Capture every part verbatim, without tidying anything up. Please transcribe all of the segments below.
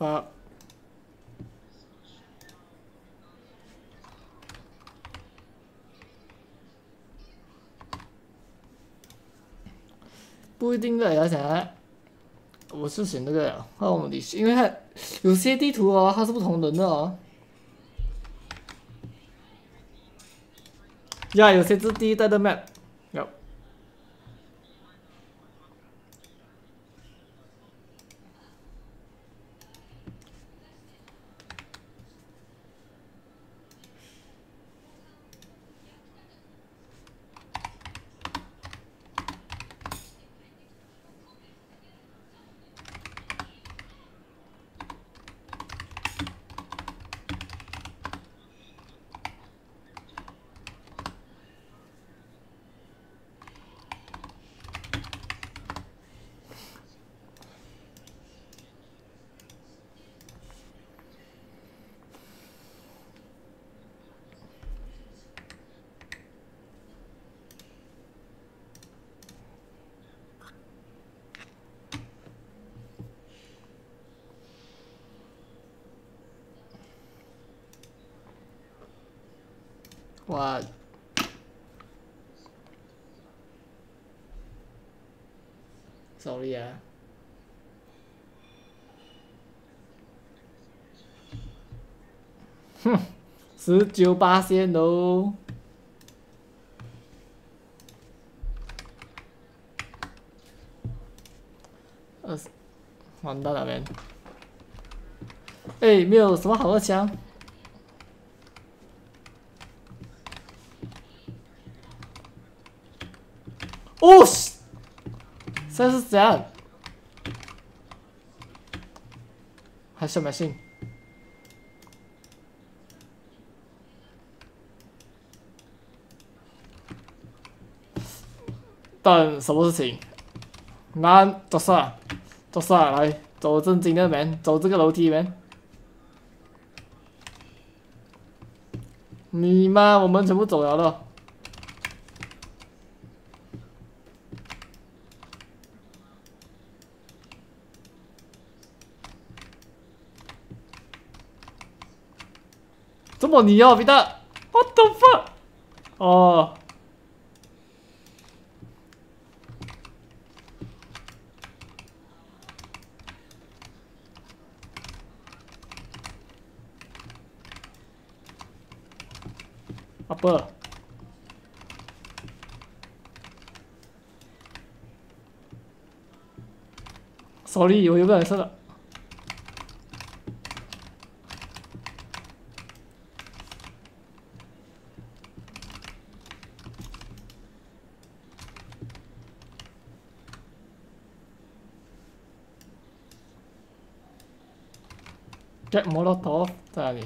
fuck？ 不一定的，要想啊，我是选这个，那我们得，因为它有些地图哦，它是不同人的哦。呀，有些是第一代的 map， 有。哇 ，sorry 啊。哼，十九八线喽。二十，完蛋了，man。哎，没有什么好的枪。哦，现在是怎样？还是没信？但什么事情？那走上，走上来，走正经的门，走这个楼梯门。你妈，我们全部走了了。怎么你要彼得 ？What the fuck？ 哦。apa sorry 我有个人射了。Get Molotov 在哪里？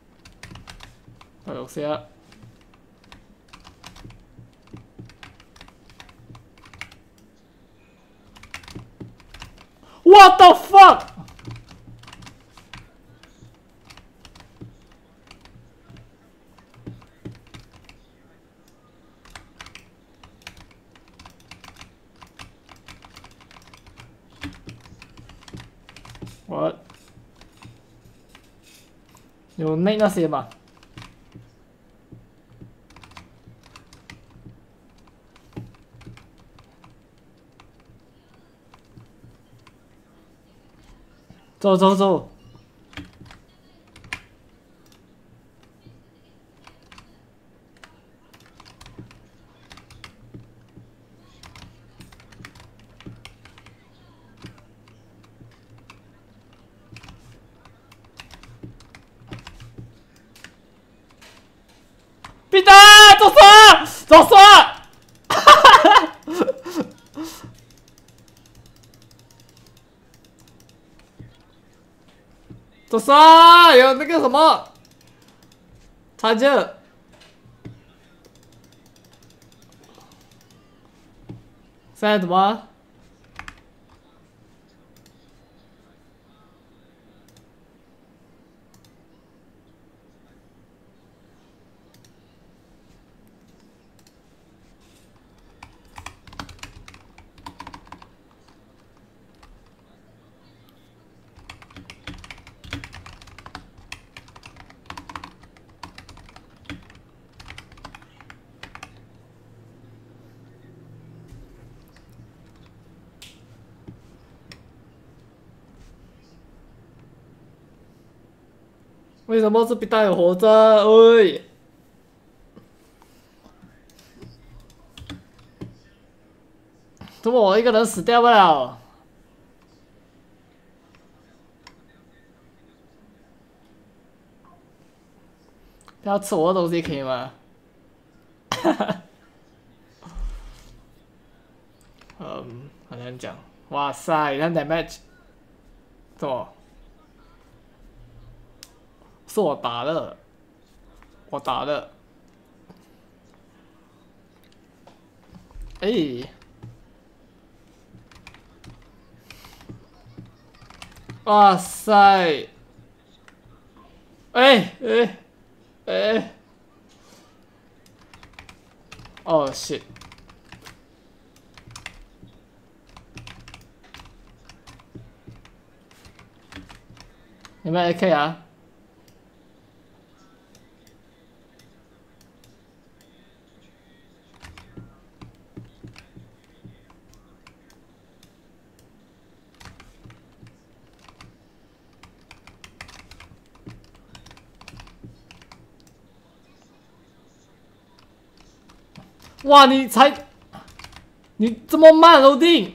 有些。What the fuck？ 我有那那些吗？走走走。彼得，走错，走错。走错，有那个什么，插件。现在怎么？ 为什么是比大有活着？喂！怎么我一个人死掉不了？不要吃我的东西可以吗？嗯，很难讲。哇塞，你看 damage， 怎么？是我打的，我打的。哎，哇塞！哎哎哎！哦 shit！有没有 A K 啊？哇，你才，你这么慢 loading！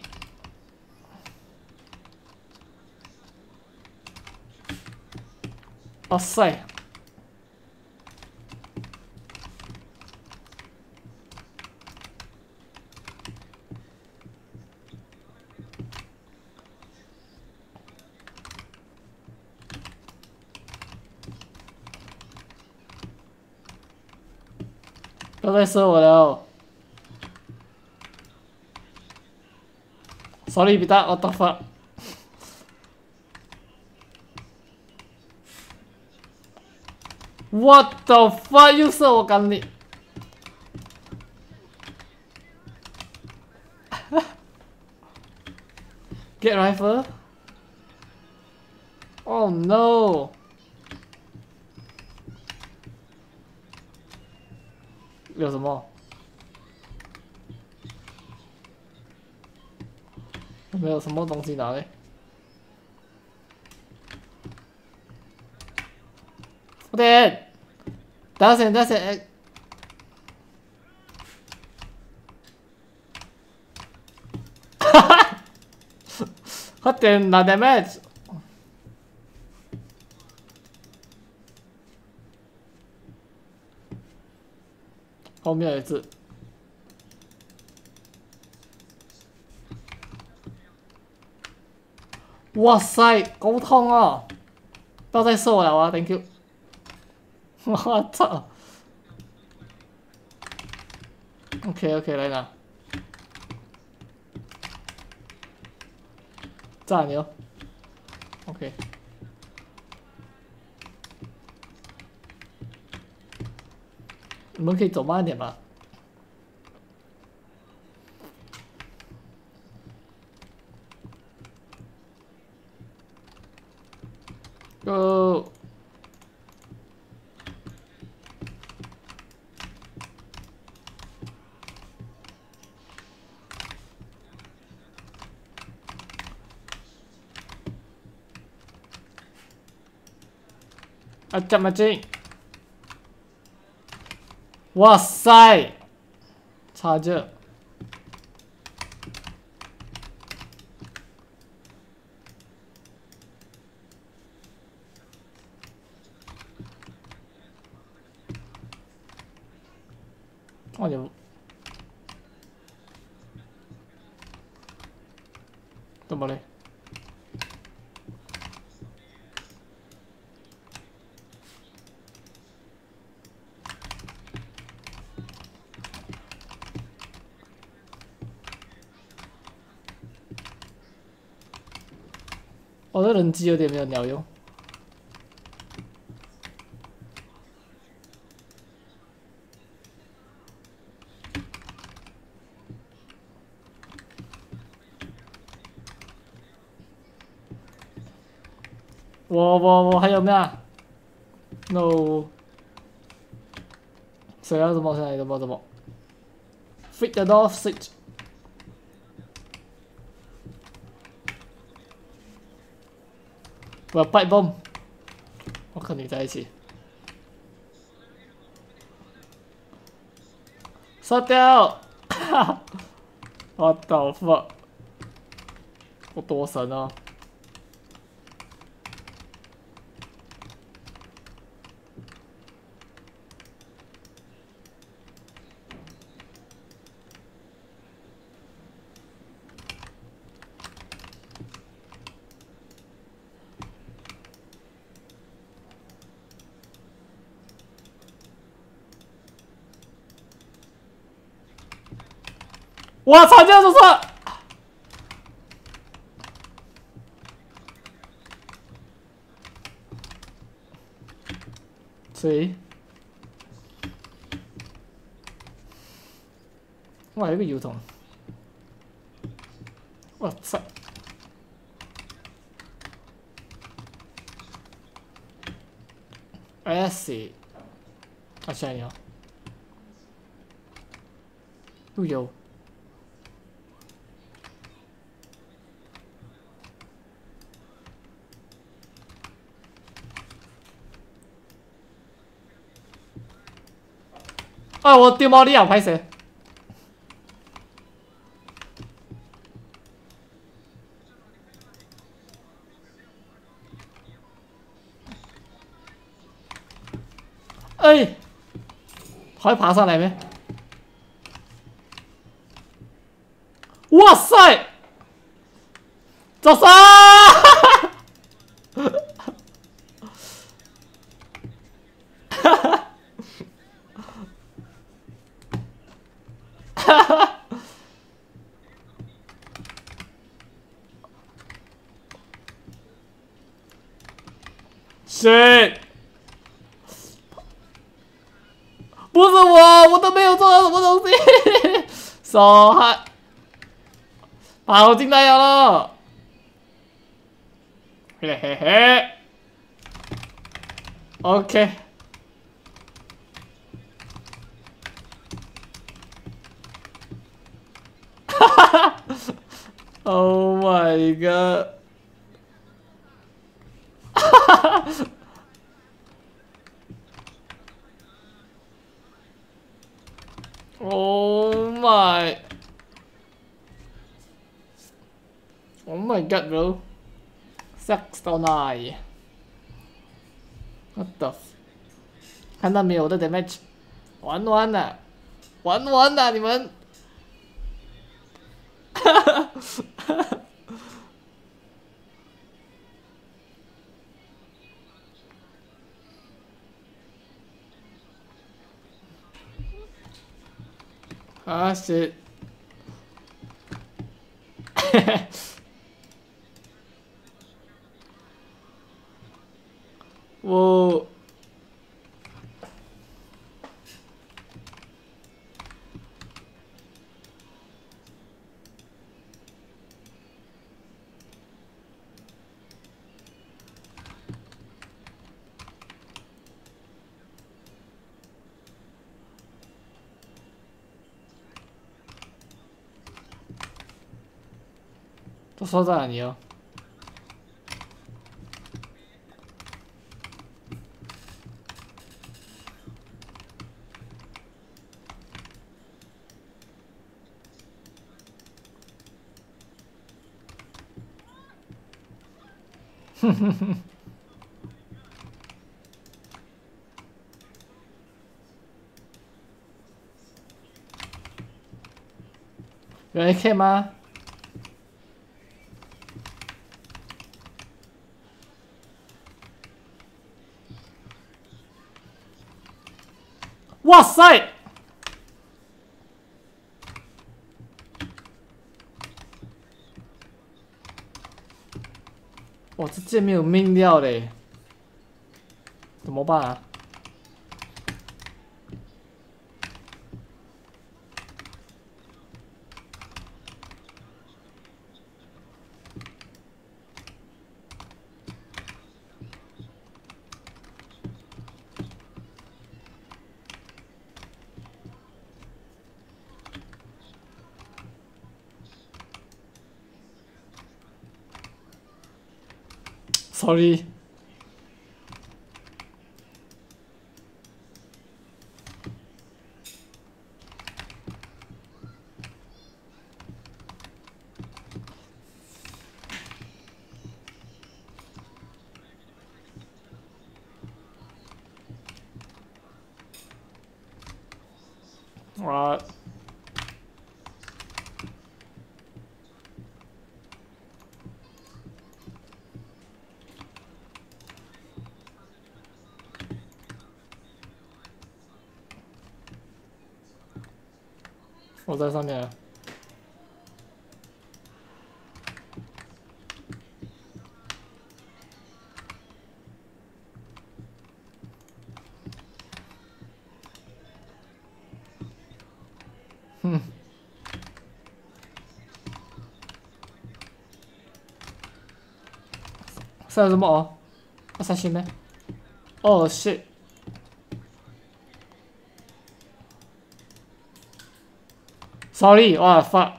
哇塞！不要再射我了 ！Sorry， 比大，我 the fuck！ What the fuck！ 又射我干你！Get rifle？ Oh no！ 有什么？没有什么东西拿嘞。我点，等下先，等下先。哈哈，快点拿 damage。后面有一只。哇塞，够痛啊！不要再射我了啊 ！Thank you。我操 ！OK OK， 来拿。炸牛。OK。你们可以走慢一点吗？ Go！ 啊，这么近！哇塞，差这！我就怎么嘞？我的人机有点没有鸟用。我我我还有没有 ？No。谁要什么？谁要什么什么 ？Fit the door switch。我要 pipe bomb。 我跟你在一起。杀掉！我的 fuck！ 我多神哦！我操！这样子说。谁？哇，有个油桶！我操！哎死！啊，下一秒。又有。啊！我丢猫力啊！拍谁？哎，还爬上来没？哇塞！走杀！哈哈！哈哈！ shit！ 不是我，我都没有做到什么东西，手还跑进来了，嘿嘿嘿 ，OK。哈哈哈 ！Oh my god！ 哈哈哈 ！Oh my！ Oh my god, bro! Sucks so nice. What the？ 看到没有我的 damage？ 玩完了，玩完了，你们！哈哈哈！啊 shit！ 嘿嘿。我。都说在哪里哦？哼哼哼。有 A K 吗？哇塞！哇，这剑没有命掉嘞，怎么办啊？Sorry。 我我在上面。嗯。ça什么哦？啊，啥新咩？哦 shit！ sorry， 哇 fuck！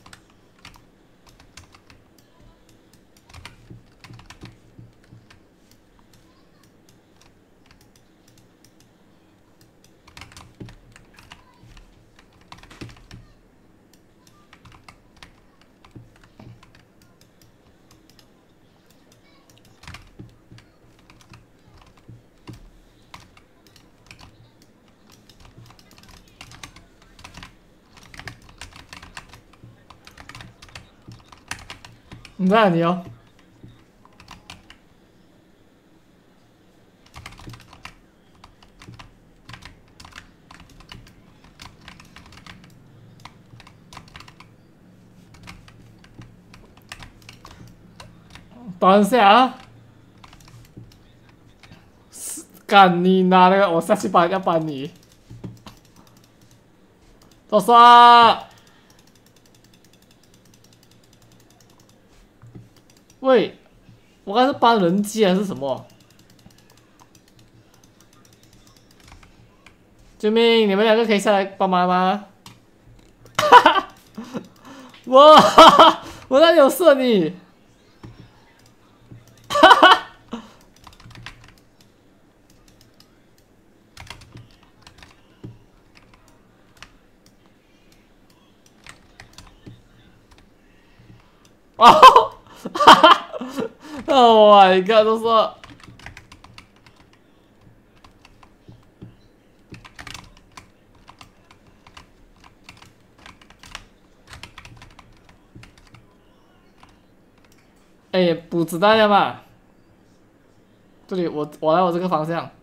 你在哪里哦？等一下啊！干你拿那个，我下去帮要帮你。多刷。喂，我刚才是搬人机还是什么？救命！你们两个可以下来帮忙吗？哈哈，我我哪里有射你？哈哈。哦，哈哈 ！Oh my god！ 都说。哎，补子弹了嘛？这里我我来我这个方向。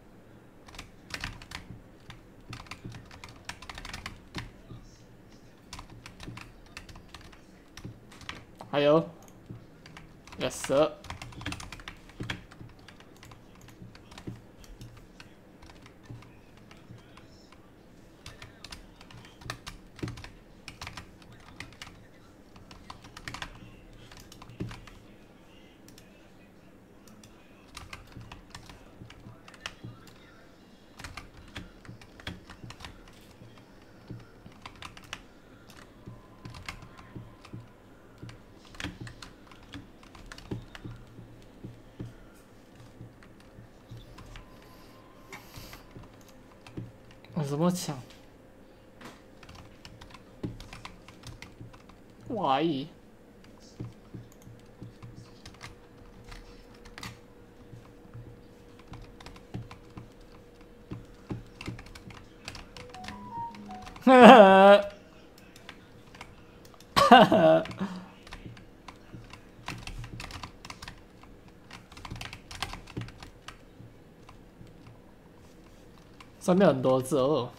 还有 ，yes sir。什么枪？喂！呵呵呵呵。上面很多字哦。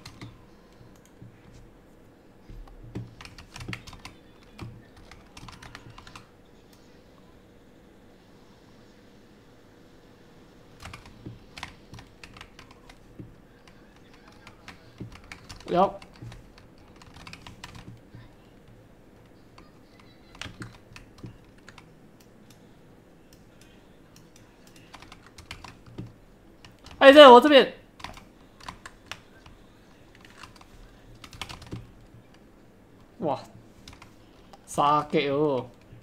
有。哎，对，我这边。哇，杀给哦！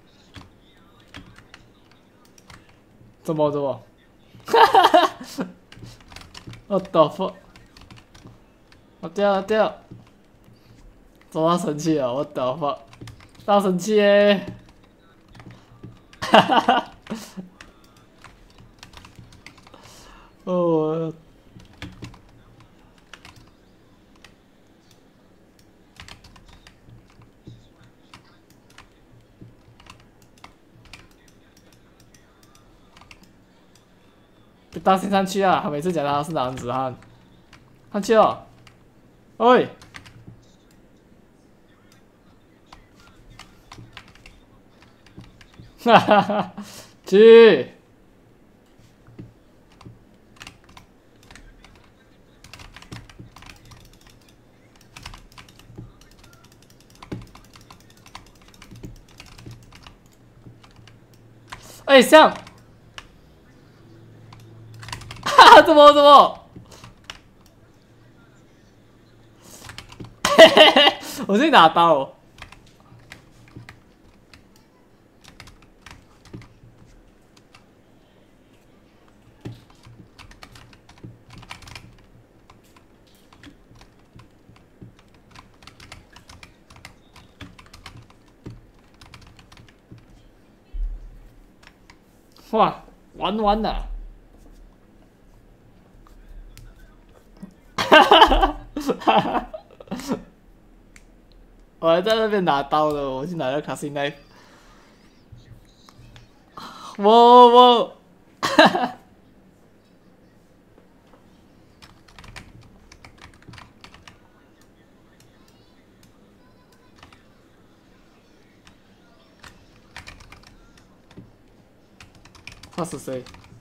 怎么怎么？哈哈哈 ！What the fuck？ 我掉了掉了！怎么生气了 ？What the fuck？ 大生气耶！哈哈哈！哦。 大先上去啊！他每次讲他是男子汉，上去哦，喂，哈哈哈，去。哎、欸，像，哈哈，怎么怎么？嘿嘿嘿，我去拿刀、哦。哇，玩完了！哈哈哈哈哈！我还在那边拿刀了，我去拿个卡西奈。我我，哈哈。他是谁？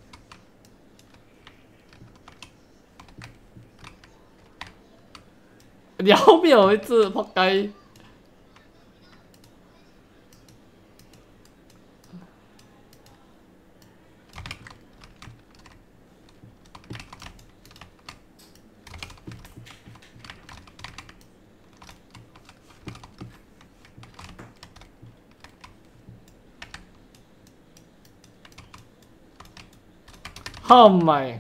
你后面有一只扑街。Oh my！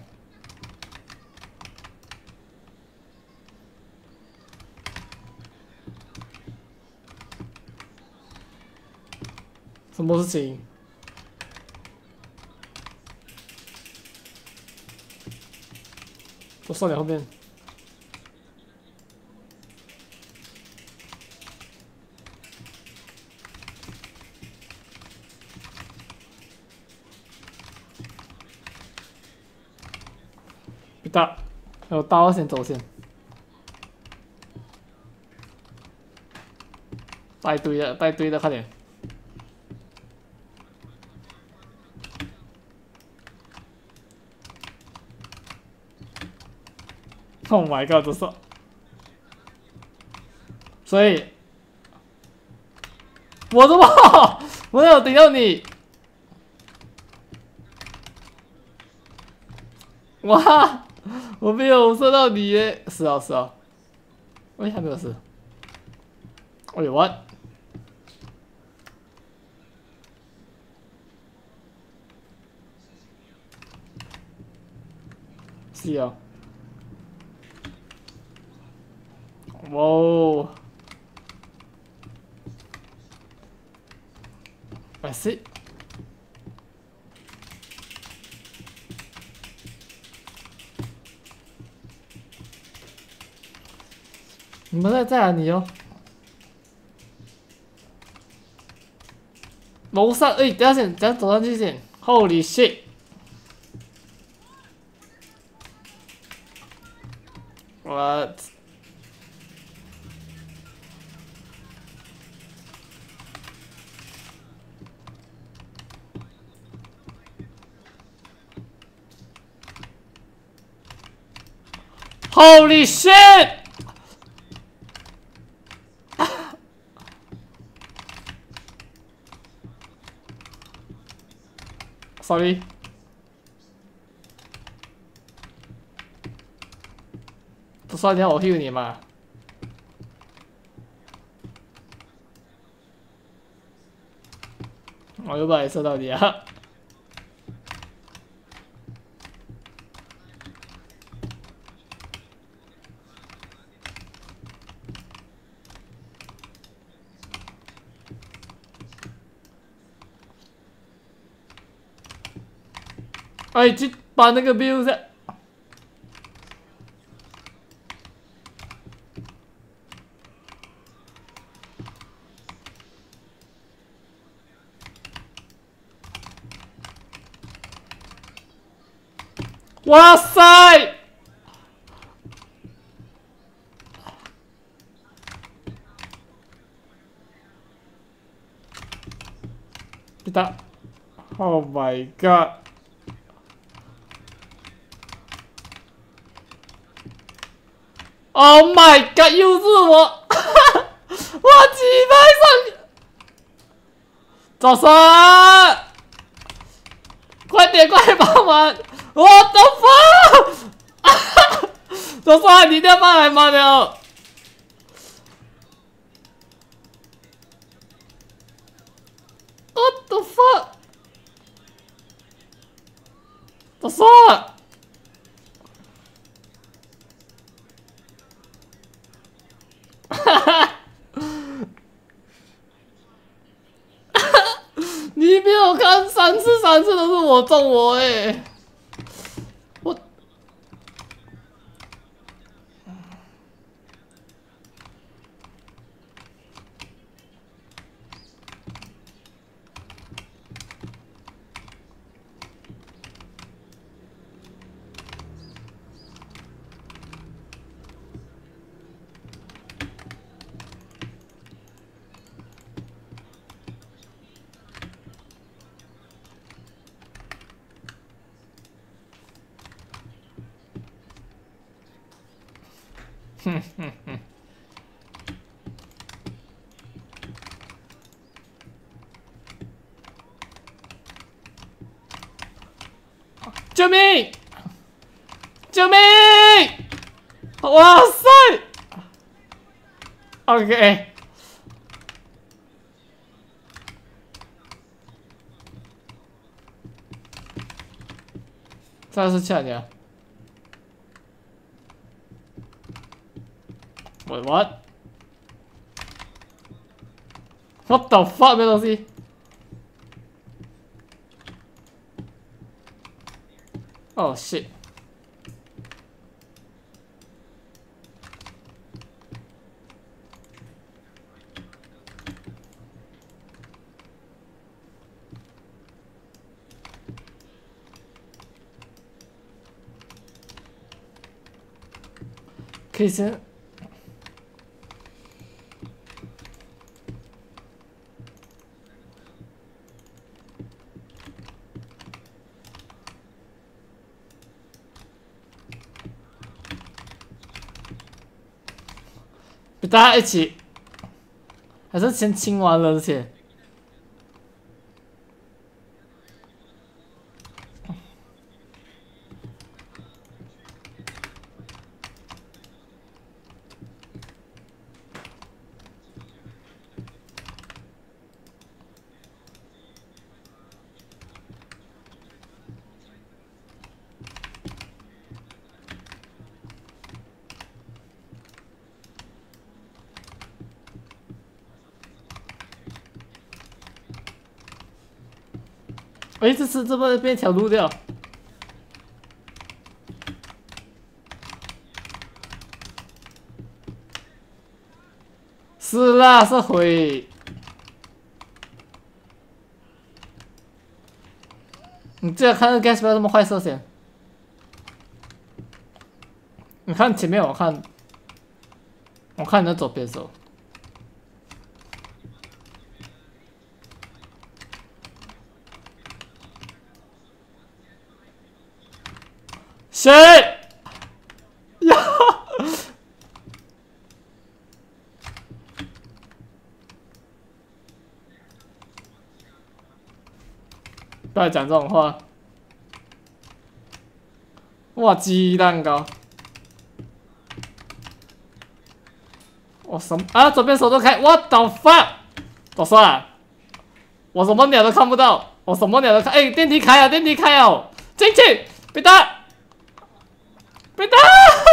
什么事情？我送你后面。别打，有刀先走先。带队的，带队的，快点！ Oh my god！ 这是，所以，我怎么我没有顶到你？哇，我没有射到你耶！是啊是啊，喂，还没有死。喂 what？ 是啊。哇哦！ I see。你们在在哪里哦？楼上，哎、欸，等下先，等下走上去先。Holy shit！ What？ Holy shit！ Sorry。不算你要我 heal 你嘛？我又不好射到你啊！哎，去把那个 build 下。 哇塞！别打 ！Oh my god！ Oh my god！ 又是我！我击败上！早上，快点，快帮忙！我的妈！早上，你一定要帮来吗？了！ What the fuck？ 早上。 你没有看三次，三次都是我中我哎、欸！我哼哼哼！救命！救命！哇塞 ！OK， 这是抢的。Wait what？ What the fuck？ 没东西。Oh shit！ 可以先。 大家一起，还是先清完了这些。哎，这次这边被挑路掉。是啦，是灰。你这看那 gas 不要这么坏色先。你看前面，我看，我看你的左边手。 谁？呀！不要讲这种话。哇，鸡蛋糕！我什么啊？左边手都开 ，What the fuck？ 我说啊，我什么鸟都看不到，我什么鸟都看。哎，电梯开啊，电梯开哦，进去，别打！ 别打！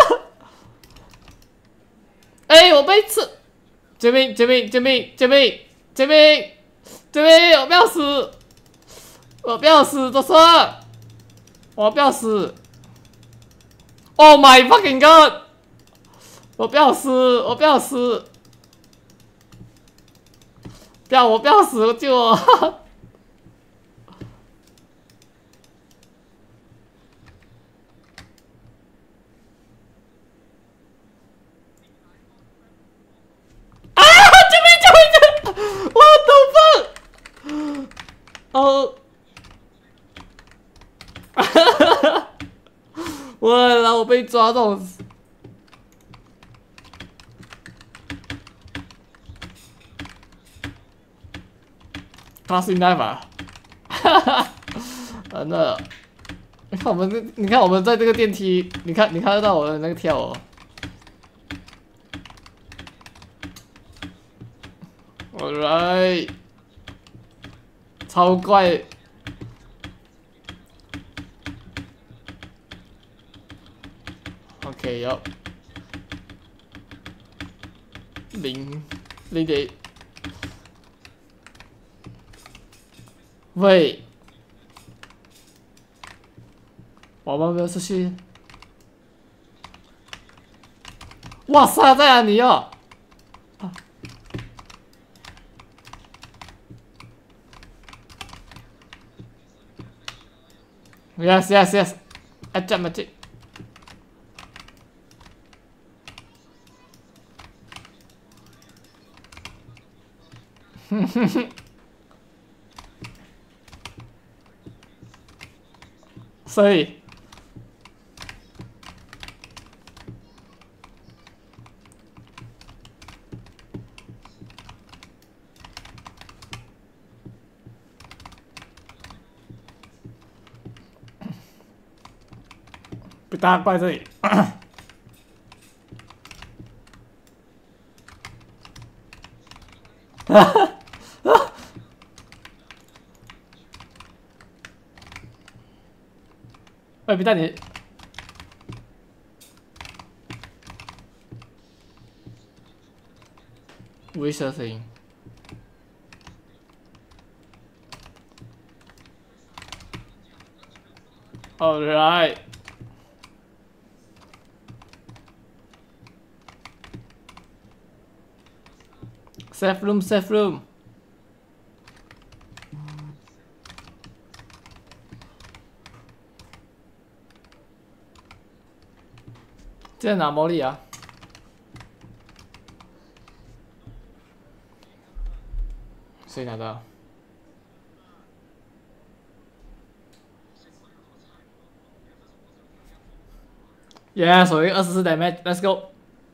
哎，我被刺！救命！救命！救命！救命！救命！救命！我不要死！我不要死！都说，我不要死 ！Oh my fucking god！ 我不要死！我不要死！不要！我不要死！救我！ 我然后我被抓中。Classic knife 啊！哈哈，完了。你看我们这，你看我们在这个电梯，你看你看得到我的那个跳哦。Alright， 超怪。OK， 有零零点。喂，我们没有出去。哇塞，在哪里哦？啊 Yes, yes, yes. Ajak macam. 所以，被大家怪这里。喂，别带你。威慑声音。Alright. Safe room, safe room. 在哪魔力啊？谁拿到？耶，手赢二十四 damage，Let's go。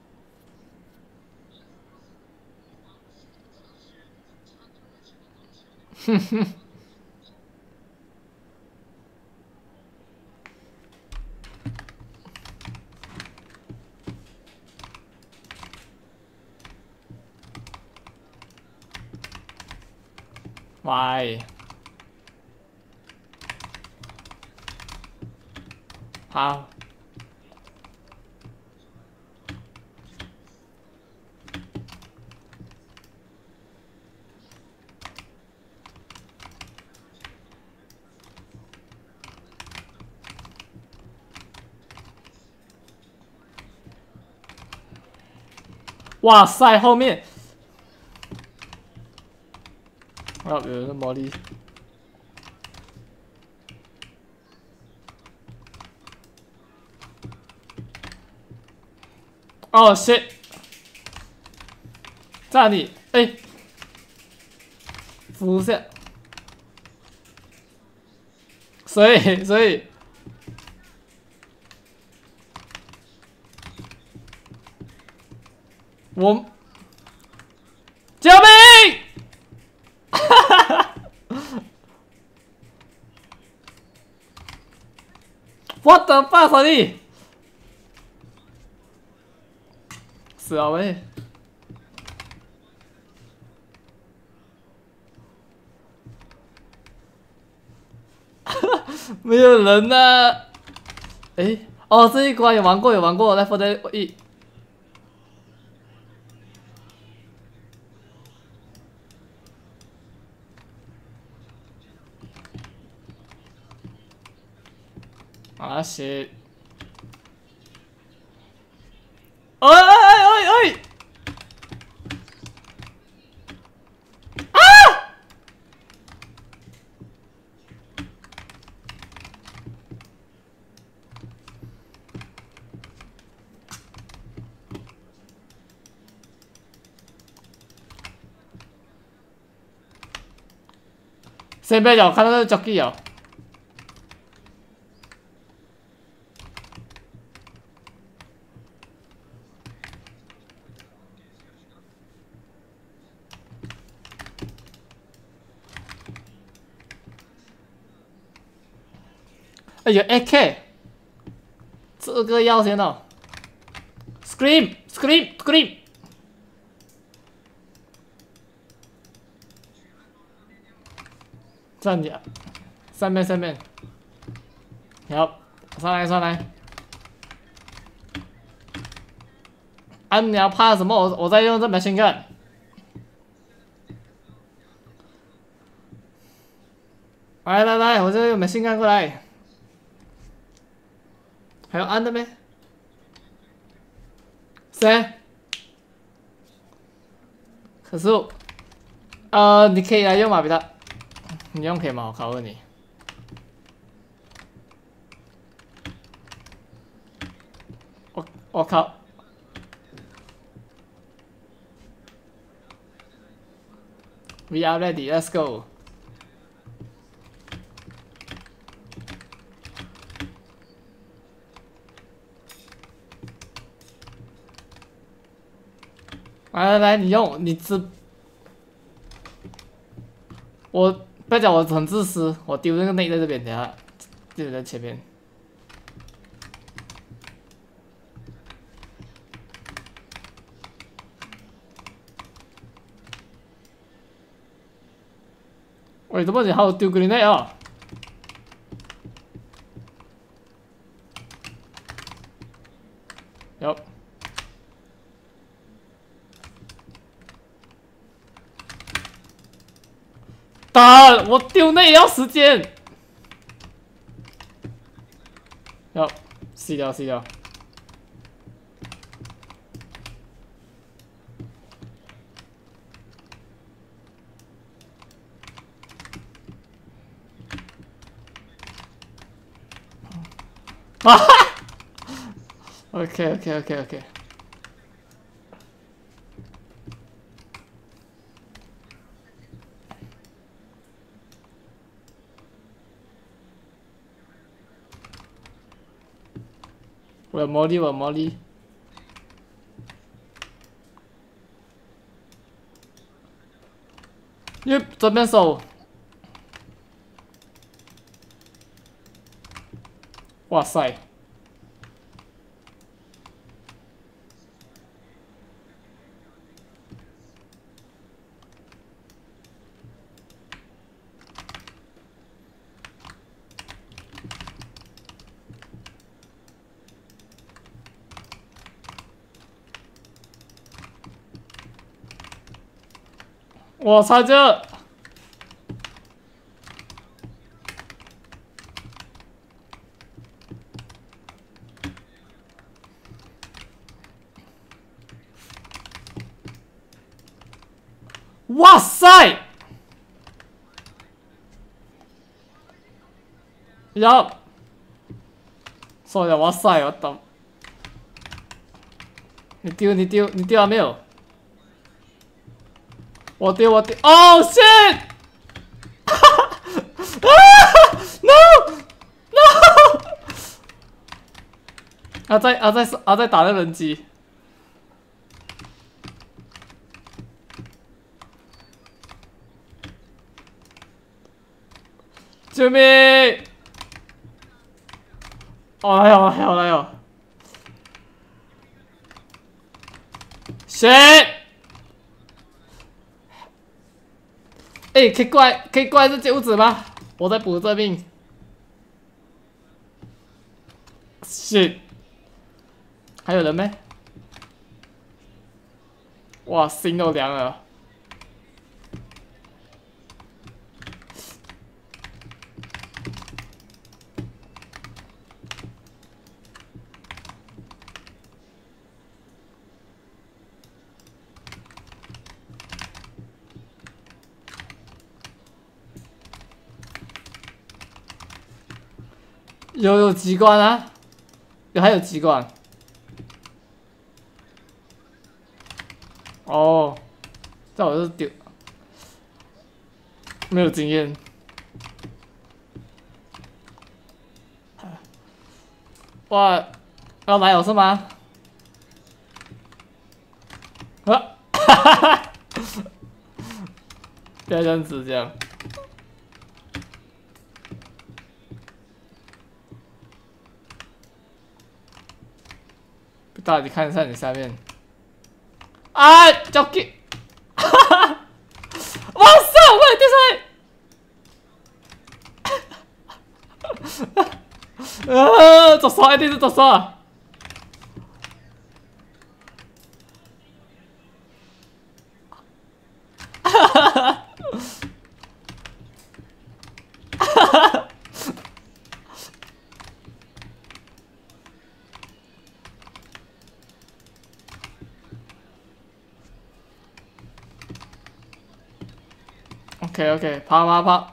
哼哼。喂。好。哇塞，后面。哦，有人魔力。哦 shit， 在哪里？哎，扶下。所以，所以，我救命！哈哈 ！What the fuck， 你？死了喂！没有人呢、啊。哎，哦，这一关有玩过，有玩过 Left four Dead 一。啊 shit！ 哎哎哎哎！啊！先别讲，看到那个 jockey 哦。 哎有 A K， 这个要先哦。Scream Scream Scream。站着，上面上面。好，上来上来。啊，你要怕什么？我我在用这把先干。来来来，我这用把先干过来。还有安的没？谁？可是，呃，你可以来用马比特，你用可以吗？我考问你。我我靠！ We are ready. Let's go. 来来来，你用，你吃。我不要讲我很自私，我丢那个内在这边，等下丢在前面。喂，怎么你还有丢 grenade 啊？有。打！我丢内也要时间。要，死掉死掉。啊哈 ！OK OK OK OK。我有魔力，我有魔力。耶，这边手。哇塞！我操这！哇塞！要，说了哇塞，我懂。你丢你丢你丢了没有？我丢我丢，哦 shit！ 啊 no no！ 他在他在他在打那人机。救命！哦来哦来哦来哦 ！shit！ 哎，可以过来可以过来这屋子吗？我在补这命。shit！ 还有人没？哇，心都凉了。有有机关啊，有还有机关。哦，这我是丢，没有经验。哇，要来有是吗？啊，哈哈哈！不要这样子，这样。 道，你看一下你下面。啊 ，jockey！ 哈哈！哇塞，我也掉下来！呃，左手一定是左手啊！哈哈哈哈！哈哈！ OK OK， 跑跑跑！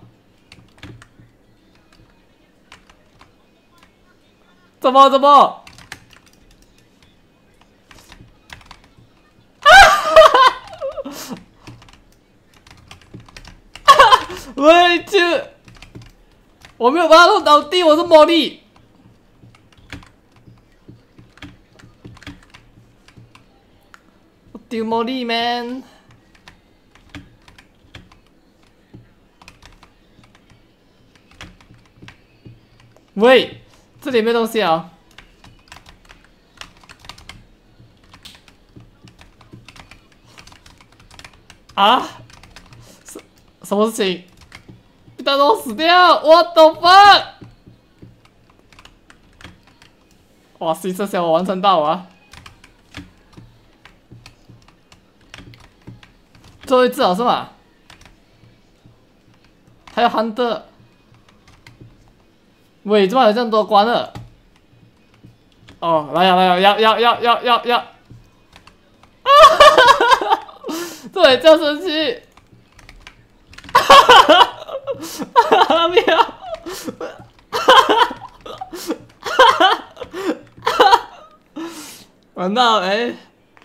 怎么怎么？喂，这我没有把它弄倒地，我是魔力。我丢魔力 man。 喂，这里没东西啊！啊？什什么事情？大家死掉！我的 fuck！ 哇，西这下我完成到啊！最后一只了是吗？还有憨的。 喂，怎么有这么多关了？哦，来呀来呀，要要要要要要！啊哈哈哈！对，这样生气！哈哈哈哈！不要！哈哈哈！完蛋了哎！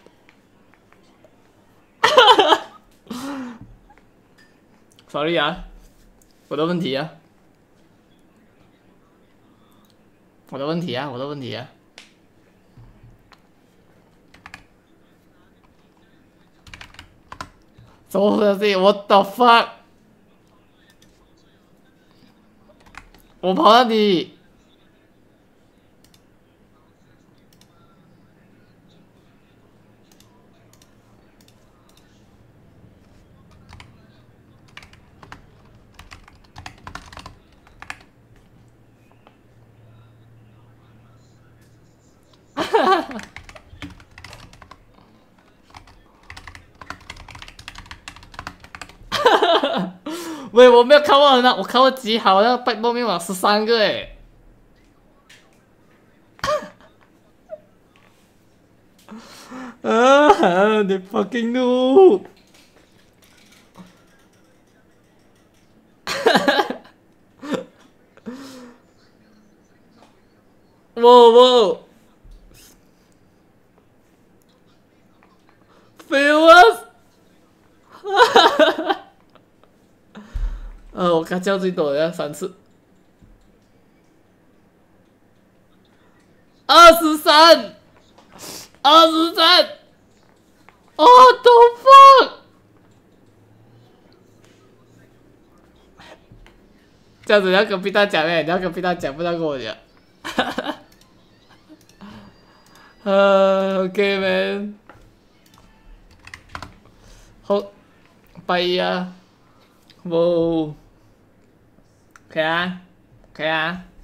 哈哈 ！Sorry 啊，我的问题啊。 我的问题啊，我的问题啊！怎么回事 ？What the fuck！ 我跑到你。哈哈。喂，我没有看过呢，我看过几好，那拜波密码十三个哎。啊，你 fucking noob！ 哇哇 ！Famous！ 呃，我刚叫最多的三次。二十三，二十三。What the fuck！ 这样子你要跟 Peter 讲哎，你要跟 Peter 讲，不要跟我讲。呃 ，OK man。好，拜呀。哇，可以啊，可以啊。